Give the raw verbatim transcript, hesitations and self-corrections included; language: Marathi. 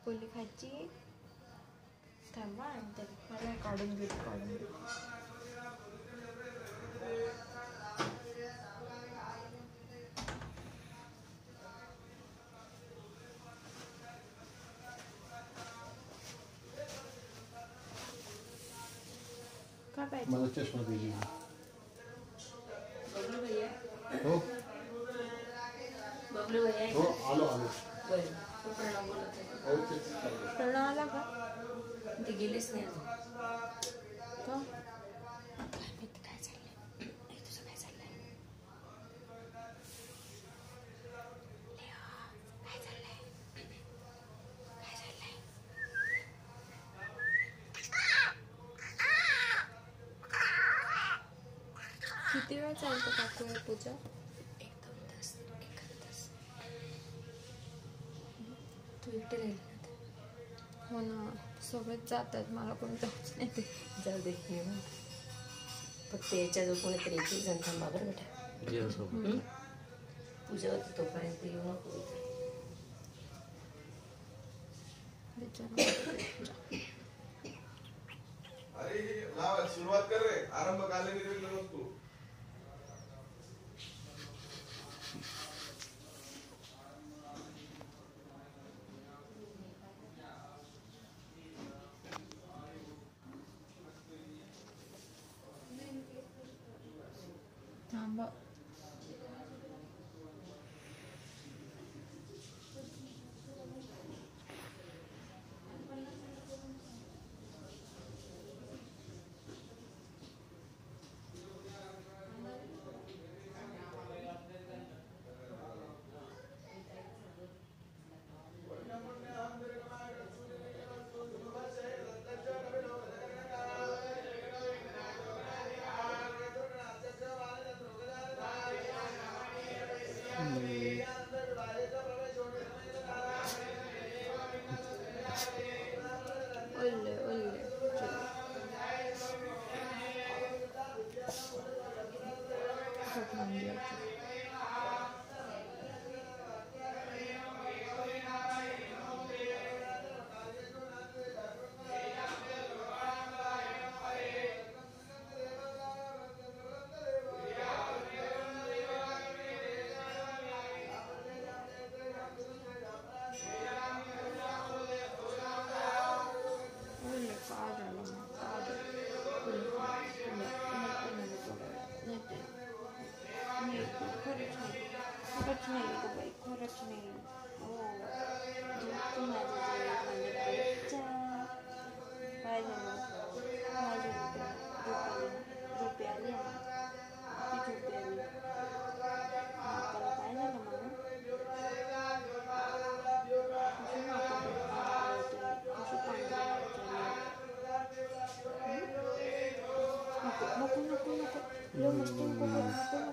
पोली खायची. थांबा आणि मला काढून घेऊ काढून घेऊ. काय पाहिजे मला चष्मा दिली बबलू भैया हो बबलू भैया हो आलो आलो बरं तो प्रणव बोलत आहे. हो तेच चालू. प्रणव आला का? ते गेलेच नाही अजून. का? काय माहिती काय चाललंय. हे तुझं काय चाललंय? लेवा, काय चाललंय? काय चाललंय? किती वेळ चालतं काकू हे पूजा? एक दोन तास एखाद तास. तू एकटे राहिली ना ते. हो ना सगळेच जातात मला कोणी जाऊच नाही ते. जाऊ दे मी म्हणते. फक्त याच्याजवळ कोणीतरी एक जण थांबा बरं बेटा. पूजा होती तोपर्यंत येऊ नको इथे. अरे लावा सुरुवात कर रे. आरंभ काले निर्विघ्न वस्तू. थांबा. ओले ओले खरंच नाही गं बाई खरंच नाही. हो तू माझ्या काय झालं माझ्या झोपे आली ती झोपे आली त्याला काय झालं म्हणून नको नको नको नको मस्ती नको नको